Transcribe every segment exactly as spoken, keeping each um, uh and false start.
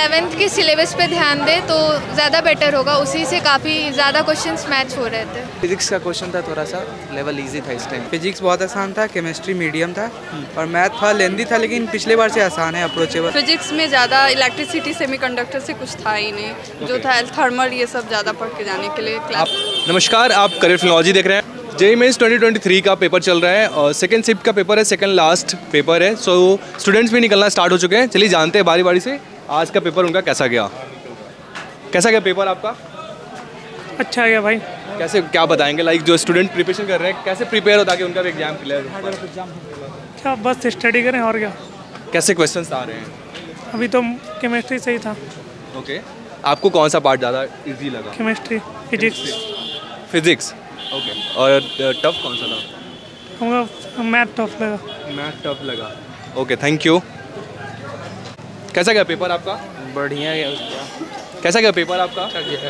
Eleventh के syllabus पे ध्यान दे तो ज़्यादा बेटर होगा, उसी से काफ़ी ज़्यादा क्वेश्चंस मैच हो रहे थे। फिजिक्स का क्वेश्चन था, थोड़ा सा लेवल इजी था इस टाइम। फिजिक्स बहुत आसान था, केमिस्ट्री मीडियम था और मैथ था लेंदी था, लेकिन पिछले बार से आसान है, अप्रोचेबल। फिजिक्स में ज़्यादा इलेक्ट्रिसिटी सेमीकंडक्टर से कुछ था ही नहीं, okay. जो था थर्मल ये सब ज़्यादा पढ़ के जाने के लिए क्लास। नमस्कार, आप करियर फिल्मोलॉजी देख रहे हैं। JEE Mains twenty twenty three का पेपर चल रहा है और सेकंड शिफ्ट का पेपर है, सेकंड लास्ट पेपर है। सो स्टूडेंट्स भी निकलना स्टार्ट हो चुके हैं। चलिए जानते हैं बारी बारी से आज का पेपर उनका कैसा गया। कैसा गया पेपर आपका? अच्छा गया भाई। कैसे, क्या बताएंगे? लाइक जो स्टूडेंट प्रिपरेशन कर रहे हैं कैसे प्रिपेयर हो ताकि उनका भी एग्जाम क्लियर हो? क्या बस स्टडी करें और क्या। कैसे क्वेश्चंस आ रहे हैं? अभी तो केमिस्ट्री सही था। ओके, आपको कौन सा पार्ट ज़्यादा इजी लगा? Chemistry, physics. Physics, okay. और टफ कौन सा था? हमको मैथ टफ लगा। मैथ टफ लगा, ओके, थैंक यू। कैसा गया पेपर आपका? बढ़िया गया उसका। कैसा गया पेपर आपका?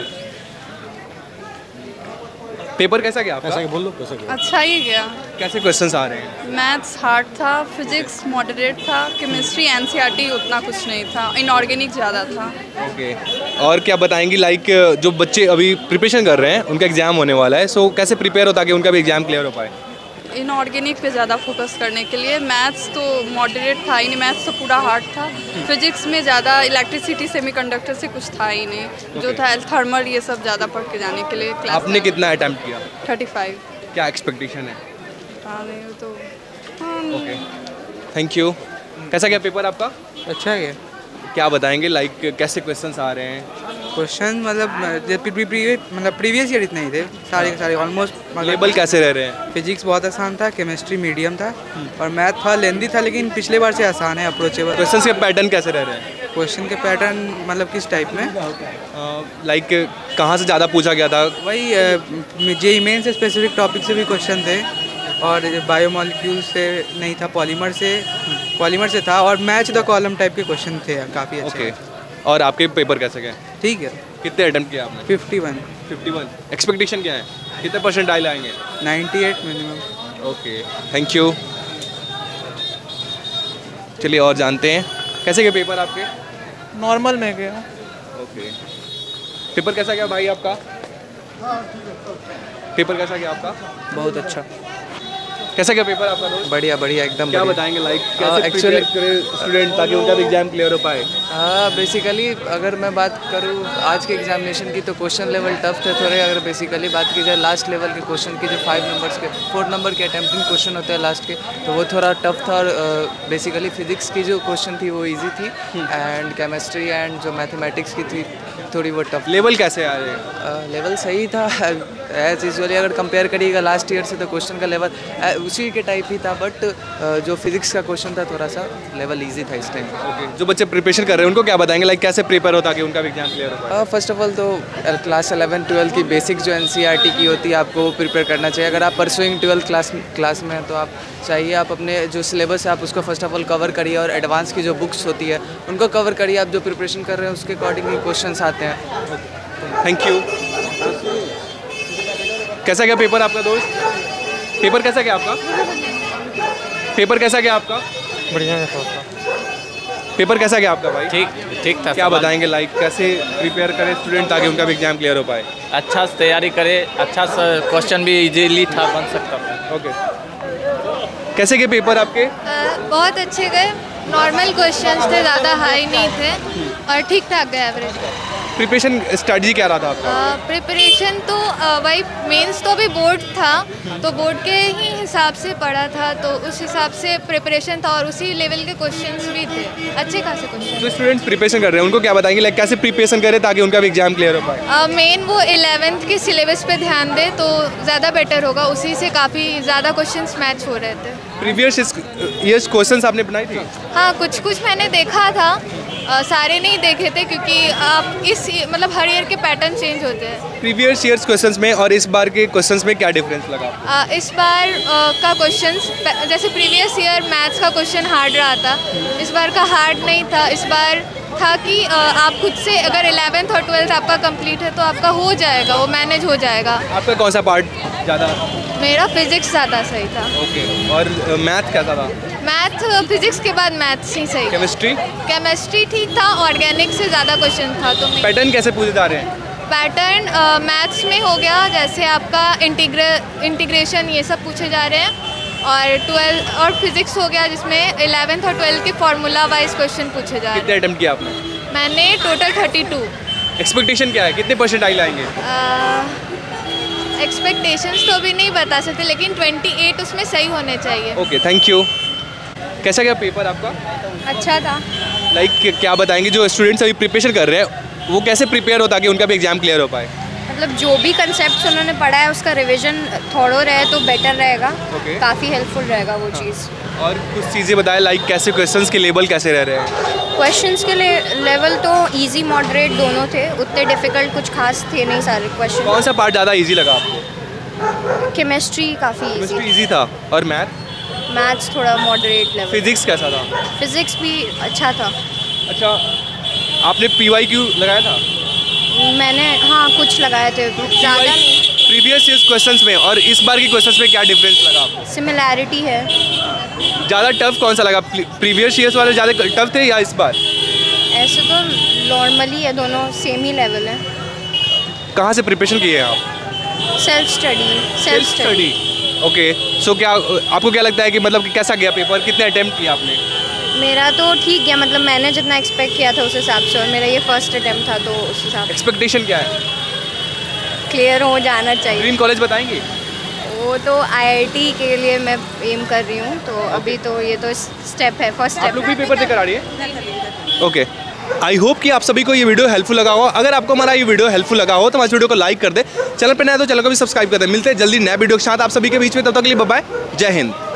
पेपर कैसा गया आपका? कैसा बोल लो, कैसा गया? अच्छा ही गया। कैसे क्वेश्चंस आ रहे हैं? मैथ्स हार्ड था, फिजिक्स मॉडरेट था, केमिस्ट्री एनसीईआरटी उतना कुछ नहीं था, इनऑर्गेनिक ज़्यादा था। ओके, और क्या बताएंगी लाइक जो बच्चे अभी प्रिपरेशन कर रहे हैं उनका एग्जाम होने वाला है, सो कैसे प्रिपेयर हो ताकि उनका भी एग्जाम क्लियर हो पाए? इनऑर्गेनिक पे ज़्यादा फोकस करने के लिए। मैथ्स तो मॉडरेट था ही नहीं, मैथ्स तो पूरा हार्ड था। फिजिक्स में ज़्यादा इलेक्ट्रिसिटी सेमीकंडक्टर से कुछ था ही नहीं, okay. जो था थर्मल ये सब ज़्यादा पढ़ के जाने के लिए क्लास। आपने कितना अटेम्प्ट किया? Thirty five. क्या एक्सपेक्टेशन है? हाँ नहीं तो ओके, थैंक यू। कैसा गया पेपर आपका? अच्छा गया। क्या बताएंगे लाइक कैसे क्वेश्चंस आ रहे हैं? क्वेश्चन मतलब मतलब प्रीवियस ईयर इतने ही थे सारे के सारे ऑलमोस्ट। लेवल कैसे रह रहे हैं? फिजिक्स बहुत आसान था, केमिस्ट्री मीडियम था और मैथ था लेंदी था, लेकिन पिछले बार से आसान है, अप्रोचेबल। क्वेश्चंस के पैटर्न कैसे रह रहे हैं? क्वेश्चन के पैटर्न मतलब किस टाइप में? लाइक कहाँ से ज़्यादा पूछा गया था? वही जेईई मेंस से स्पेसिफिक टॉपिक से भी क्वेश्चन थे और बायोमॉलिक्यूल से नहीं था, पॉलीमर से पॉलीमर से था और मैच द कॉलम टाइप के क्वेश्चन थे काफ़ी अच्छे। ओके, और आपके पेपर कैसे गए? ठीक है। कितने अटेम्प्ट किया आपने? Fifty one. Fifty one. Expectation क्या है? कितने परसेंट आए लाएंगे? Ninety eight minimum. Okay, thank you. चलिए और जानते हैं कैसे गए पेपर आपके? नॉर्मल में गया। ओके, पेपर कैसा गया भाई आपका? पेपर कैसा गया आपका? बहुत अच्छा। कैसा गया पेपर आपका दोस्त? बढ़िया बढ़िया एकदम। क्या बढ़िया। बताएंगे लाइक कैसे एक्चुअली स्टूडेंट ताकि उनका भी एग्जाम क्लियर हो पाए? हाँ, बेसिकली अगर मैं बात करूँ आज के एग्जामिनेशन की तो क्वेश्चन लेवल टफ थे थोड़े। अगर बेसिकली बात की जाए लास्ट लेवल के क्वेश्चन की, जो फाइव नंबर्स के फोर नंबर के अटेम्प्टिंग क्वेश्चन होते हैं लास्ट के, तो वो थोड़ा टफ था। और बेसिकली फिजिक्स की जो क्वेश्चन थी वो ईजी थी एंड केमिस्ट्री एंड जो मैथमेटिक्स की थी थोड़ी वो टफ। लेवल कैसे आ रहे हैं? लेवल सही था एज यूजुअली। अगर कंपेयर करिएगा लास्ट ईयर से तो क्वेश्चन का लेवल उसी के टाइप ही था, बट जो फिजिक्स का क्वेश्चन था थोड़ा सा लेवल इजी था इस टाइम। ओके, जो बच्चे प्रिपरेशन कर रहे हैं उनको क्या बताएंगे लाइक कैसे प्रिपेयर हो ताकि उनका एग्जाम क्लियर हो पाए? फर्स्ट ऑफ ऑल तो क्लास इलेवन ट्वेल्थ की बेसिक जो एनसीईआरटी की होती है आपको वो प्रिपेयर करना चाहिए। अगर आप परसुइंग ट्वेल्थ क्लास क्लास में हैं तो आप चाहिए आप अपने जो सिलेबस है आप उसको फर्स्ट ऑफ ऑल कवर करिए और एडवांस की जो बुक्स होती है उनको कवर करिए। आप जो प्रिपरेशन कर रहे हैं उसके अकॉर्डिंगली क्वेश्चन आते हैं। Thank you. कैसा गया पेपर आपका दोस्त? पेपर कैसा गया आपका? पेपर कैसा गया आपका? बढ़िया गया। पेपर कैसा गया आपका भाई? ठीक ठीक था। क्या बताएंगे लाइक कैसे प्रिपेयर करें स्टूडेंट ताकि उनका भी एग्जाम क्लियर हो पाए? अच्छा से तैयारी करे, अच्छा सा क्वेश्चन भी इजीली था बन सकता था। ओके, कैसे गए पेपर आपके? uh, बहुत अच्छे गए। नॉर्मल क्वेश्चंस थे, ज़्यादा हाई नहीं थे और ठीक ठाक गए एवरेज। प्रिपरेशन स्ट्रेटजी क्या रहा था आपका? प्रिपरेशन uh, तो uh, वही मेंस तो भी बोर्ड था तो बोर्ड के ही हिसाब से पढ़ा था, तो उस हिसाब से प्रिपरेशन था और उसी लेवल के क्वेश्चंस भी थे, अच्छे खासे क्वेश्चन। जो स्टूडेंट्स प्रिपरेशन कर रहे हैं उनको क्या बताएंगे लाइक कैसे प्रिपरेशन करें ताकि उनका भी एग्जाम क्लियर हो पाए? मेन uh, वो इलेवेंथ के सिलेबस पे ध्यान दे तो ज़्यादा बेटर होगा, उसी से काफ़ी ज़्यादा क्वेश्चंस मैच हो रहे थे। प्रीवियस ईयर्स क्वेश्चंस आपने बनाई थी? हाँ, कुछ कुछ मैंने देखा था, आ, सारे नहीं देखे थे क्योंकि आप इस मतलब हर ईयर के पैटर्न चेंज होते हैं। प्रीवियस ईयर्स क्वेश्चंस में और इस बार के क्वेश्चंस में क्या डिफरेंस लगा? आ, इस बार आ, का क्वेश्चंस जैसे प्रीवियस ईयर मैथ्स का क्वेश्चन हार्ड रहा था, इस बार का हार्ड नहीं था। इस बार था कि आ, आप खुद से अगर इलेवेंथ और ट्वेल्थ आपका कंप्लीट है तो आपका हो जाएगा, वो मैनेज हो जाएगा। आपका कौन सा पार्ट ज़्यादा? मेरा फिजिक्स ज़्यादा सही था। ओके, और मैथ कैसा था? मैथ फिजिक्स के बाद मैथ्स ही सही। केमिस्ट्री केमिस्ट्री ठीक था, ऑर्गेनिक से ज़्यादा क्वेश्चन था। तो पैटर्न कैसे पूछे जा रहे हैं? पैटर्न मैथ्स में हो गया, जैसे आपका इंटीग्रे इंटीग्रेशन ये सब पूछे जा रहे हैं, और ट्वेल्थ और फिजिक्स हो गया जिसमें इलेवेंथ और ट्वेल्थ के फार्मूला वाइज क्वेश्चन पूछे जा रहे हैं। कितने अटेम्प्ट किया आपने? मैंने टोटल थर्टी टू। एक्सपेक्टेशन क्या है, कितने परसेंट आई लाएंगे? एक्सपेक्टेशंस तो अभी नहीं बता सकते, लेकिन अट्ठाईस उसमें सही होने चाहिए। Okay, thank you. कैसा गया पेपर आपका? अच्छा था। लाइक like, क्या बताएंगे जो स्टूडेंट्स अभी प्रिपरेशन कर रहे हैं वो कैसे प्रिपेयर हो ताकि उनका भी एग्जाम क्लियर हो पाए? मतलब जो भी कंसेप्ट उन्होंने पढ़ा है उसका रिवीजन थोड़ो रहे तो बेटर रहेगा। okay. काफ़ी हेल्पफुल रहेगा वो चीज़। और कुछ चीज़ें बताएं, लाइक कैसे क्वेश्चंस के लेवल कैसे रह रहे हैं? क्वेश्चंस के लिए लेवल तो इजी मॉडरेट दोनों थे, उतने डिफ़िकल्ट कुछ खास थे नहीं सारे क्वेश्चन। कौन सा पार्ट ज़्यादा ईजी लगा आपको? केमिस्ट्री काफ़ी केमिस्ट्री ईजी ईजी था। और मैथ? मैथ्स थोड़ा मॉडरेट लेवल। फिजिक्स कैसा था? फिजिक्स भी अच्छा था। अच्छा, आपने पी वाई क्यू लगाया था? मैंने हाँ कुछ लगाए थे, ज़्यादा नहीं। प्रीवियस ईयर्स क्वेश्चंस में और इस बार की क्वेश्चंस में क्या डिफरेंस लगा आपको? सिमिलैरिटी है। ज़्यादा टफ कौन सा लगा? प्रीवियस ईयर्स वाले ज़्यादा टफ थे या इस बार? ऐसे तो नॉर्मली है, दोनों सेम ही लेवल है। कहाँ से प्रिपरेशन किए हैं आप? Self study. Self study. Okay, so क्या आपको क्या लगता है कि मतलब कि कैसा गया पेपर? कितने अटेम्प्ट किए आपने? मेरा तो ठीक गया, मतलब मैंने जितना एक्सपेक्ट किया था उस हिसाब से, और मेरा ये फर्स्ट अटेम्प्ट था तो उस हिसाब से एक्सपेक्टेशन क्या है? क्लियर हो जाना चाहिए। ड्रीम कॉलेज बताएंगे? वो तो आईआईटी के लिए मैं एम कर रही हूँ, तो अभी तो ये तो स्टेप है, फर्स्ट आप लोग भी स्टेप। पेपर देकर आ रही है? ओके, आई होप कि आप सभी को ये वीडियो हेल्पफुल लगा हो। अगर आपको हमारा ये वीडियो हेल्पफुल लगा हो तो हमारे वीडियो को लाइक कर दे, चैनल पर नया तो चैनल को भी सब्सक्राइब कर दे। मिलते हैं जल्दी नए वीडियो के साथ आप सभी के बीच में, तब तक के लिए बाय बाय, जय हिंद।